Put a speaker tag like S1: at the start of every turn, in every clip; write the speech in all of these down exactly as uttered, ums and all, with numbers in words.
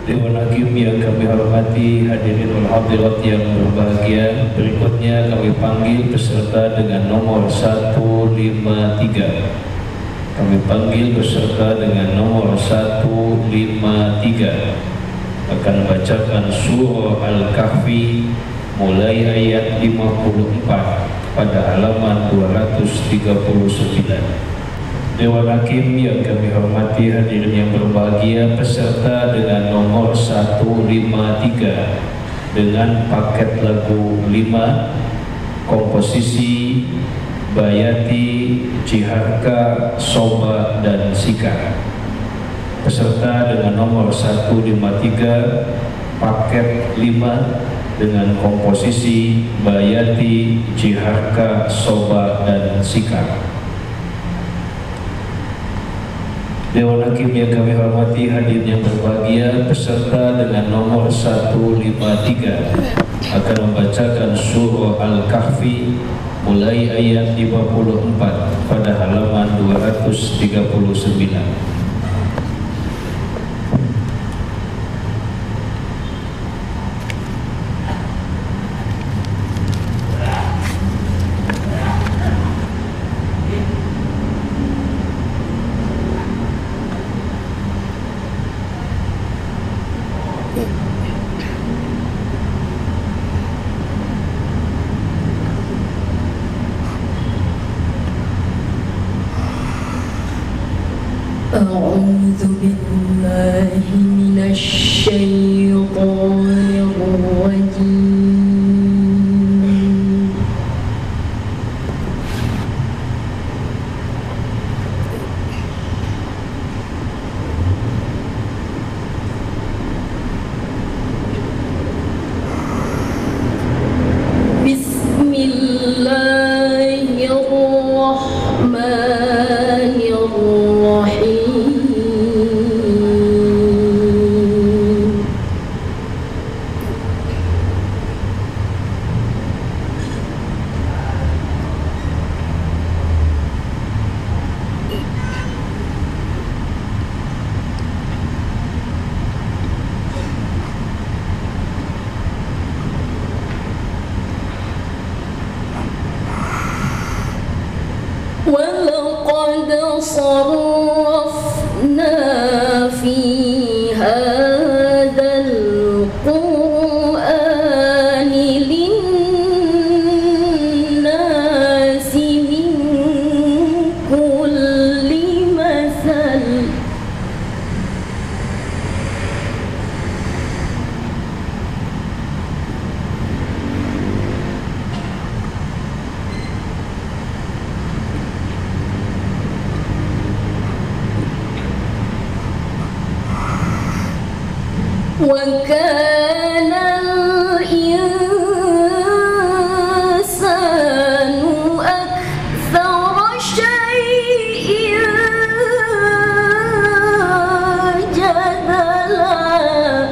S1: Dewan Hakim yang kami hormati, hadirin wal hadirat yang berbahagia, berikutnya kami panggil peserta dengan nomor seratus lima puluh tiga. Kami panggil peserta dengan nomor seratus lima puluh tiga. Akan bacakan surah Al-Kahfi mulai ayat lima puluh empat pada halaman dua ratus tiga puluh sembilan. Dewan Hakim yang kami hormati, hadirin yang berbahagia, peserta dengan nomor seratus lima puluh tiga dengan paket lagu lima, komposisi Bayati, Ciharka, Soba, dan Sika. Peserta dengan nomor seratus lima puluh tiga paket lima dengan komposisi Bayati, Ciharka, Soba, dan Sika. Dewan Hakim yang kami hormati, hadirin yang berbahagia, peserta dengan nomor seratus lima puluh tiga akan membacakan surah Al-Kahfi mulai ayat lima puluh empat pada halaman dua ratus tiga puluh sembilan.
S2: أعوذ بالله من الشيطان الرجيم. بسم الله الرحمن الرحيم. ولقد صرفنا في هذا القرآن للناس من كل مثل وكان الإنسان أكثر شيء جدلا.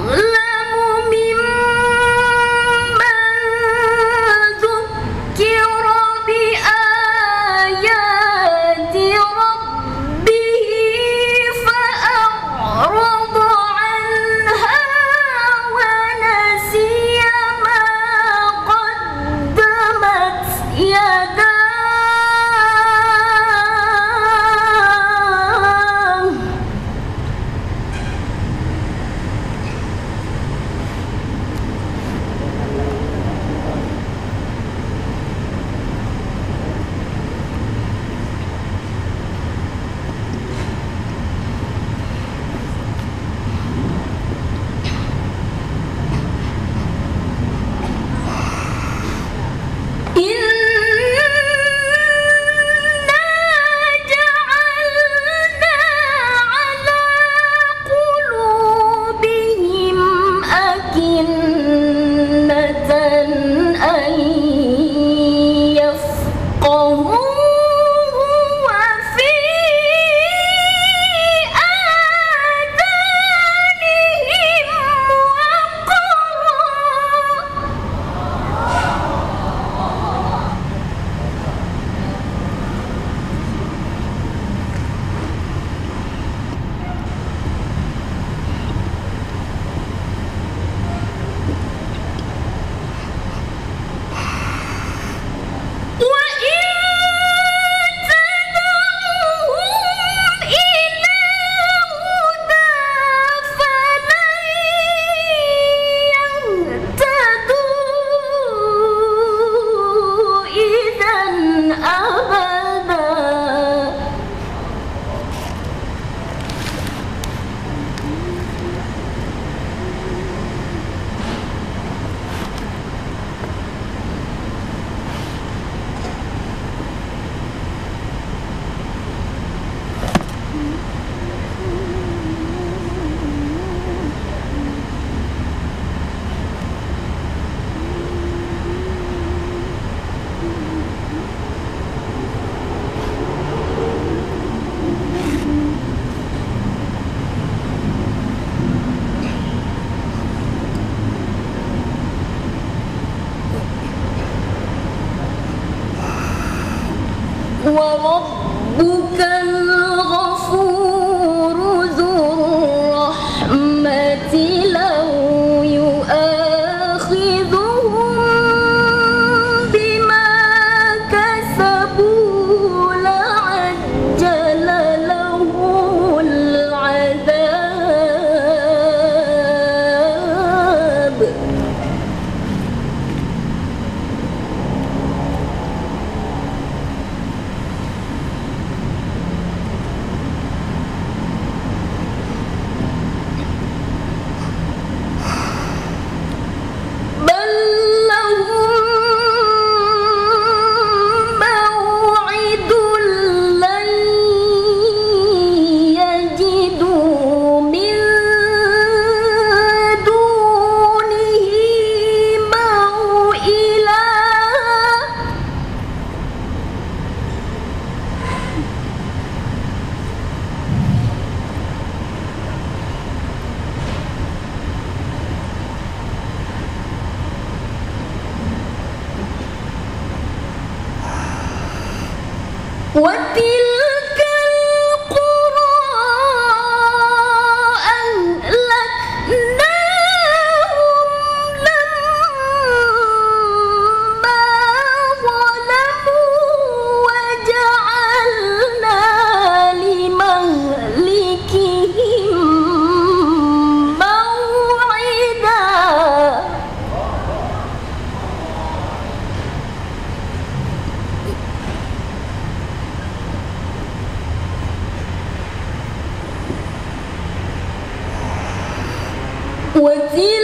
S2: وربك الغفور ذو الرحمة لو يؤاخذهم بما كسبوا لعجل لهم العذاب وتلك القرى أهلكناهم لما ظلموا وجعلنا لمهلكهم موعدا وتلك